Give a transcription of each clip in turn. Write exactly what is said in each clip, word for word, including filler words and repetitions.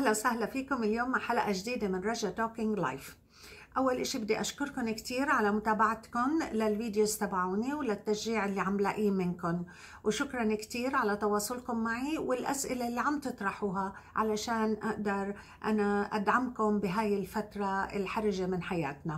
أهلا وسهلا فيكم اليوم مع حلقة جديدة من رجا توكينج لايف. أول إشي بدي أشكركم كتير على متابعتكم للفيديوز تبعوني وللتشجيع اللي عم لاقيه منكم، وشكرا كتير على تواصلكم معي والأسئلة اللي عم تطرحوها علشان أقدر أنا أدعمكم بهاي الفترة الحرجة من حياتنا.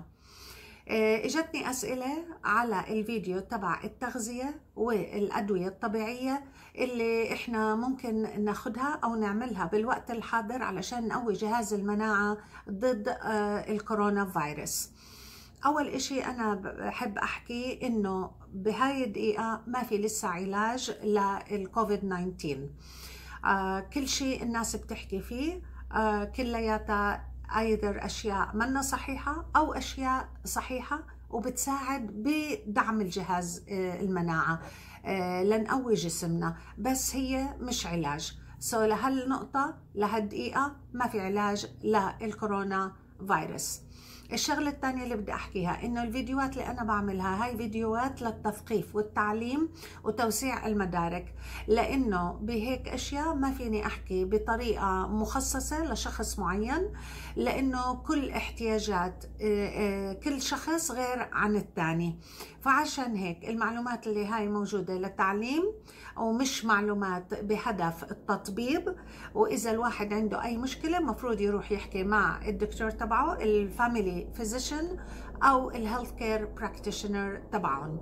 اجتني أسئلة على الفيديو تبع التغذية والأدوية الطبيعية اللي احنا ممكن ناخدها أو نعملها بالوقت الحاضر علشان نقوي جهاز المناعة ضد الكورونا فيروس. أول إشي أنا بحب أحكي إنه بهاي الدقيقة ما في لسه علاج للكوفيد تسعة عشر. كل شيء الناس بتحكي فيه كلياتها ايذر اشياء منا صحيحه او اشياء صحيحه وبتساعد بدعم الجهاز المناعه لنقوي جسمنا، بس هي مش علاج. سو لهالنقطه لهالدقيقه ما في علاج للكورونا فيروس. الشغله الثانيه اللي بدي احكيها انه الفيديوهات اللي انا بعملها هاي فيديوهات للتثقيف والتعليم وتوسيع المدارك، لانه بهيك اشياء ما فيني احكي بطريقه مخصصه لشخص معين، لانه كل احتياجات كل شخص غير عن الثاني. فعشان هيك المعلومات اللي هاي موجوده للتعليم ومش معلومات بهدف التطبيب، واذا الواحد عنده اي مشكله مفروض يروح يحكي مع الدكتور تبعه الفاميلي فيزيشن او الهيلث كير براكتيشنر تبعهم.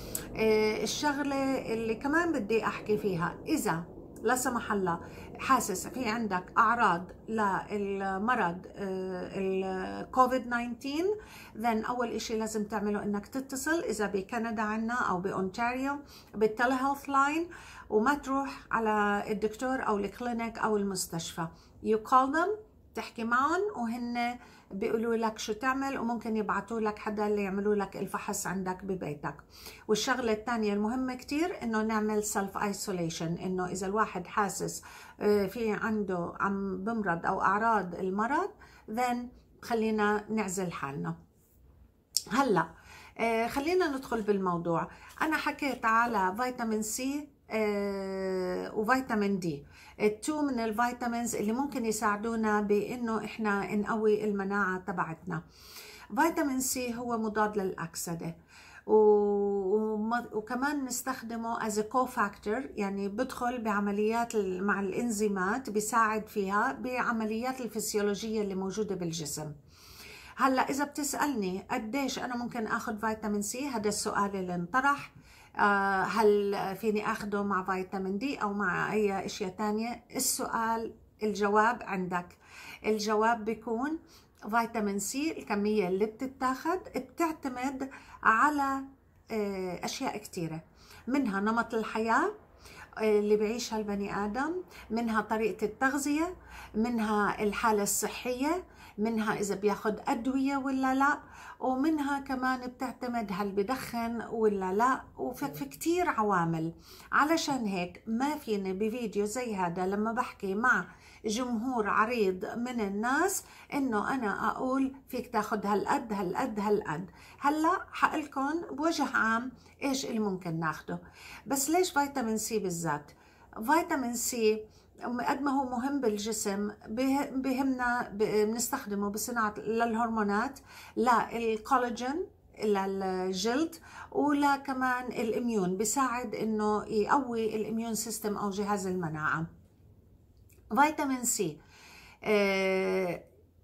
الشغله اللي كمان بدي احكي فيها، اذا لا سمح الله حاسس في عندك اعراض للمرض الكوفيد تسعة عشر، then اول اشي لازم تعمله انك تتصل اذا بكندا عنا او باونتاريو بالتele هيلث لاين، وما تروح على الدكتور او الكلينيك او المستشفى. you call them تحكي معهم وهن بيقولوا لك شو تعمل، وممكن يبعتوا لك حدا اللي يعملوا لك الفحص عندك ببيتك. والشغله الثانيه المهمه كتير انه نعمل سيلف ايسوليشن، انه اذا الواحد حاسس في عنده عم بمرض او اعراض المرض then خلينا نعزل حالنا. هلا خلينا ندخل بالموضوع. انا حكيت على فيتامين سي وفيتامين دي، التو من الفيتامينز اللي ممكن يساعدونا بانه احنا نقوي المناعه تبعتنا. فيتامين سي هو مضاد للاكسده، وكمان نستخدمه as a cofactor، يعني بدخل بعمليات مع الانزيمات، بيساعد فيها بعمليات الفسيولوجيه اللي موجوده بالجسم. هلا اذا بتسالني قديش انا ممكن اخذ فيتامين سي، هذا السؤال اللي انطرح. هل فيني اخده مع فيتامين دي او مع اي اشياء تانية؟ السؤال الجواب عندك. الجواب بيكون فيتامين سي الكمية اللي بتتاخد بتعتمد على اشياء كتيرة، منها نمط الحياة اللي بعيشها البني آدم، منها طريقة التغذية، منها الحالة الصحية، منها إذا بياخد أدوية ولا لا، ومنها كمان بتعتمد هل بدخن ولا لا، وفي كتير عوامل. علشان هيك ما فيني بفيديو زي هذا لما بحكي مع جمهور عريض من الناس انه انا اقول فيك تاخد هالقد هالقد هالقد. هلا حقلكم بوجه عام ايش اللي ممكن ناخده. بس ليش فيتامين سي بالذات؟ فيتامين سي قد ما هو مهم بالجسم بهمنا بنستخدمه بصناعة للهرمونات، للكولاجين للجلد، ولا كمان الاميون، بيساعد انه يقوي الاميون سيستم او جهاز المناعة. فيتامين سي آه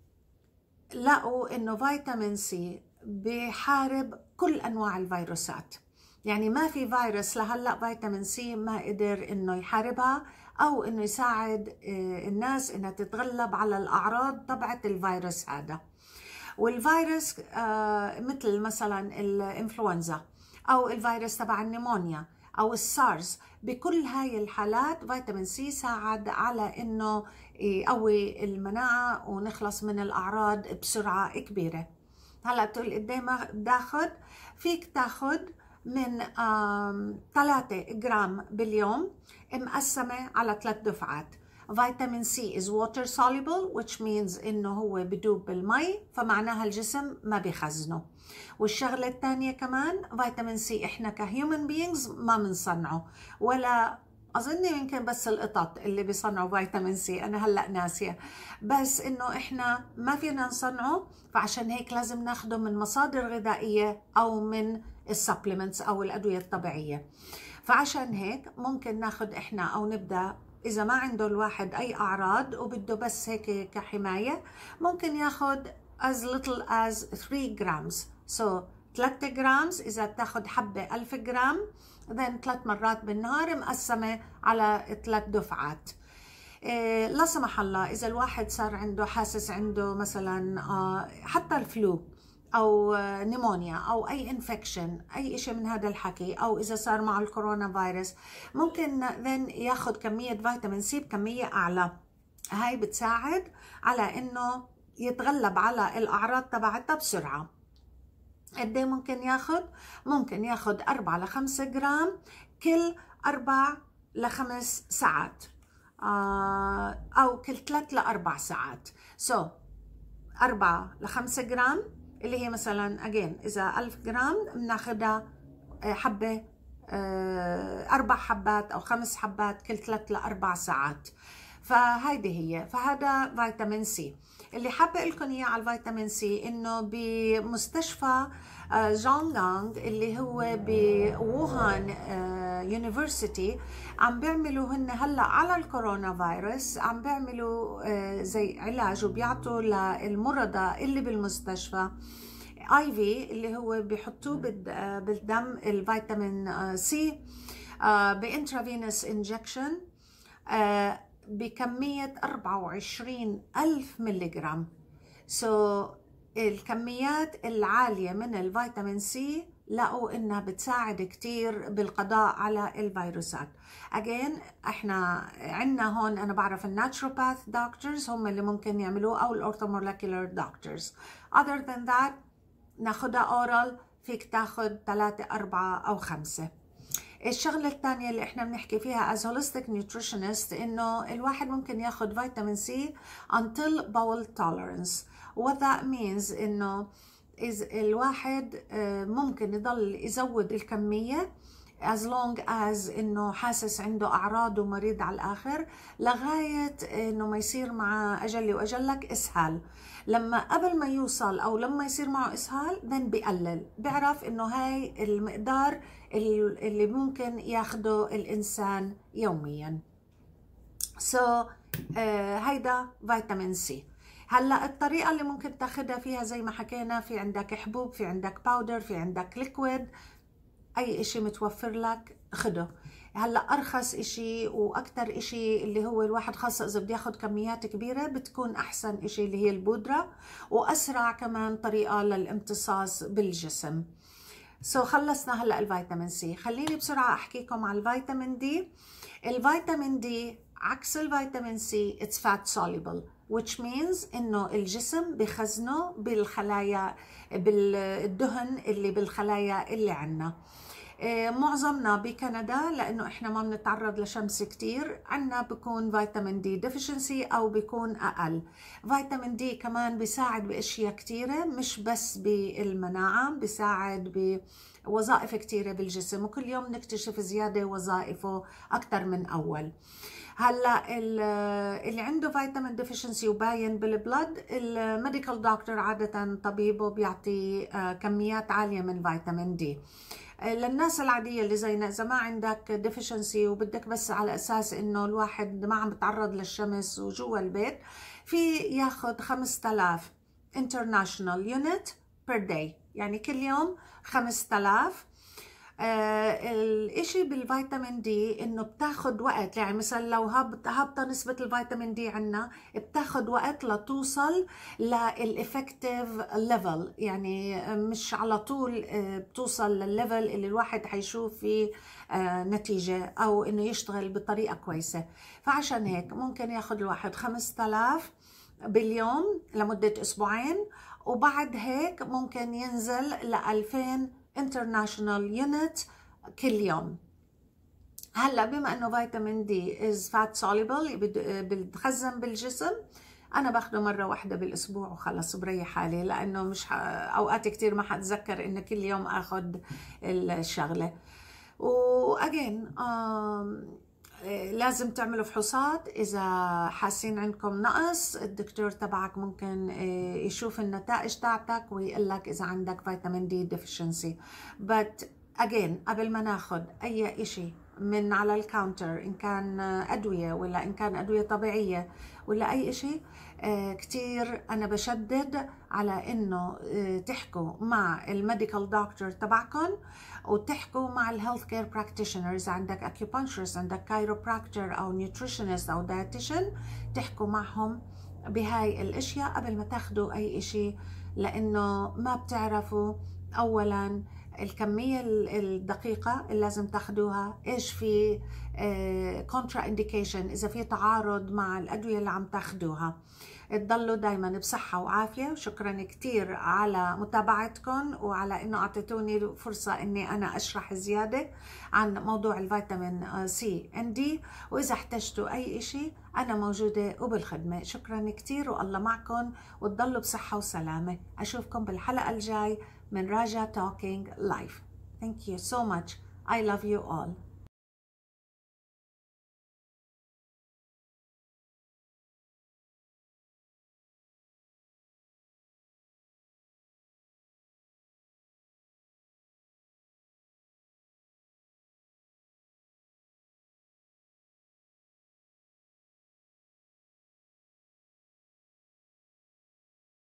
لقوا انه فيتامين سي بيحارب كل انواع الفيروسات، يعني ما في فيروس لهلا فيتامين سي ما قدر انه يحاربها او انه يساعد الناس انها تتغلب على الاعراض تبعت الفيروس هذا. والفيروس مثل مثلا الانفلونزا او الفيروس تبع النيمونيا او السارس، بكل هاي الحالات فيتامين سي ساعد على انه يقوي المناعه ونخلص من الاعراض بسرعه كبيره. هلا تقول قدامك داخد، فيك تاخد من ثلاثة جرام باليوم مقسمة على ثلاث دفعات. فيتامين سي is water soluble which means انه هو بدوب بالمي، فمعناها الجسم ما بيخزنه. والشغلة الثانية كمان فيتامين سي احنا كهيومن بينجز ما بنصنعه ولا اظن يمكن بس القطط اللي بيصنعوا فيتامين سي، انا هلا ناسيه، بس انه احنا ما فينا نصنعه، فعشان هيك لازم ناخده من مصادر غذائيه او من السبلمنتس او الادويه الطبيعيه. فعشان هيك ممكن ناخد احنا او نبدا، اذا ما عنده الواحد اي اعراض وبده بس هيك كحمايه، ممكن ياخد as little as three grams. so ثلاثة جرامز اذا بتاخد حبه ألف جرام، then ثلاث مرات بالنهار مقسمه على ثلاث دفعات. إيه لا سمح الله اذا الواحد صار عنده حاسس عنده مثلا آه حتى الفلو او نيمونيا او اي انفكشن، اي شيء من هذا الحكي، او اذا صار مع الكورونا فيروس، ممكن ذن ياخذ كميه فيتامين سي بكميه اعلى. هاي بتساعد على انه يتغلب على الاعراض تبعتها بسرعه. قد ايه ممكن ياخذ؟ ممكن ياخذ أربعة لخمسة جرام كل أربع لخمس ساعات، او كل ثلاث لأربع ساعات. سو so, أربعة لخمسة جرام اللي هي مثلا أجين إذا ألف جرام بناخدها حبة، أربع حبات أو خمس حبات كل ثلاث لأربع ساعات. فهيدي هي. فهذا فيتامين سي. اللي حابة لكم إياه على الفيتامين سي إنه بمستشفى جونغ جونغ اللي هو بووهان يونيفرسيتي عم بيعملوا هن هلا على الكورونا فيروس، عم بيعملوا زي علاج وبيعطوا للمرضى اللي بالمستشفى اي في اللي هو بيحطوه بالدم الفيتامين سي بانترافينوس انجكشن بكمية أربعة وعشرين ألف ملغرام. سو so, الكميات العالية من الفيتامين سي لقوا انها بتساعد كتير بالقضاء على الفيروسات. اجين احنا عندنا هون، انا بعرف الناتشروباث دكتورز هم اللي ممكن يعملوه او الاورثومولكيولر دكتورز. other than that ناخدها اورال، فيك تاخد ثلاثة أربعة أو خمسة. الشغلة الثانية اللي احنا بنحكي فيها as holistic nutritionist انه الواحد ممكن ياخد فيتامين سي until bowel tolerance. what that means انه إذا الواحد ممكن يضل يزود الكمية as long as انه حاسس عنده اعراض ومريض على الاخر، لغاية انه ما يصير مع اجلي واجلك اسهال. لما قبل ما يوصل او لما يصير معه اسهال then بيقلل، بيعرف انه هاي المقدار اللي ممكن ياخده الانسان يوميا. سو so, uh, هيدا فيتامين سي. هلا الطريقة اللي ممكن تاخدها فيها زي ما حكينا، في عندك حبوب، في عندك باودر، في عندك ليكويد، اي اشي متوفر لك خده. هلا ارخص اشي واكتر اشي اللي هو الواحد خاصة اذا بده ياخد كميات كبيرة بتكون احسن اشي اللي هي البودرة، واسرع كمان طريقة للامتصاص بالجسم. سو so, خلصنا هلا الفيتامين سي. خليني بسرعة احكيكم على الفيتامين دي. الفيتامين دي عكس الفيتامين سي it's fat soluble which means انه الجسم بخزنه بالخلايا، بالدهن اللي بالخلايا اللي عنا. معظمنا بكندا لانه احنا ما بنتعرض لشمس كتير، عنا بكون فيتامين دي ديفيشنسي او بيكون اقل. فيتامين دي كمان بيساعد باشياء كتيرة، مش بس بالمناعة، بيساعد بوظائف كتيرة بالجسم، وكل يوم نكتشف زيادة وظائفه اكتر من اول. هلا اللي عنده فيتامين ديفيشنسي وباين بالبلد، الميديكال دكتور عادة طبيبه بيعطي كميات عالية من فيتامين دي. للناس العادية اللي زينا إذا ما عندك ديفيشنسي وبدك بس على أساس إنه الواحد ما عم بتعرض للشمس وجوا البيت، في ياخد خمسة آلاف international unit per day، يعني كل يوم خمسة آلاف. آه الاشي بالفيتامين دي انه بتاخد وقت، يعني مثلا لو هابطة نسبة الفيتامين دي عنا بتاخد وقت لتوصل للإفكتيف ليفل، يعني مش على طول بتوصل للليفل اللي الواحد حيشوف فيه آه نتيجة او انه يشتغل بطريقة كويسة. فعشان هيك ممكن ياخد الواحد خمسة آلاف باليوم لمدة اسبوعين، وبعد هيك ممكن ينزل ل ألفين international unit كل يوم. هلا بما انه فيتامين دي is fat soluble بتخزن بالجسم، انا باخده مره واحده بالاسبوع وخلص بريح حالي، لانه مش ح... اوقات كتير ما حتذكر انه كل يوم اخذ الشغله. واجين لازم تعملوا فحوصات. إذا حاسين عندكم نقص الدكتور تبعك ممكن يشوف النتائج تاعتك ويقول لك إذا عندك فيتامين دي deficiency. but again قبل ما ناخد أي إشي من على الكاونتر، إن كان أدوية ولا إن كان أدوية طبيعية ولا أي إشي، كتير أنا بشدد على إنه تحكوا مع الميديكال دكتور تبعكم وتحكوا مع الهيلث كير براكتيشنرز. عندك اكيوبانشرست، عندك كايروبراكتور او نيوتريشنست او دايتيشن، تحكوا معهم بهاي الاشياء قبل ما تاخدوا اي اشي، لانه ما بتعرفوا اولا الكمية الدقيقة اللي لازم تاخدوها، ايش في كونترا انديكيشن، اذا في تعارض مع الادوية اللي عم تاخدوها. تضلوا دايما بصحة وعافية، وشكرا كتير على متابعتكم وعلى انه اعطيتوني فرصة اني انا اشرح زيادة عن موضوع الفيتامين سي ان دي. واذا احتجتوا اي اشي انا موجودة وبالخدمة. شكرا كتير والله معكم، وتضلوا بصحة وسلامة. اشوفكم بالحلقة الجاي من راجا توكينج لايف. Thank you so much. I love you all.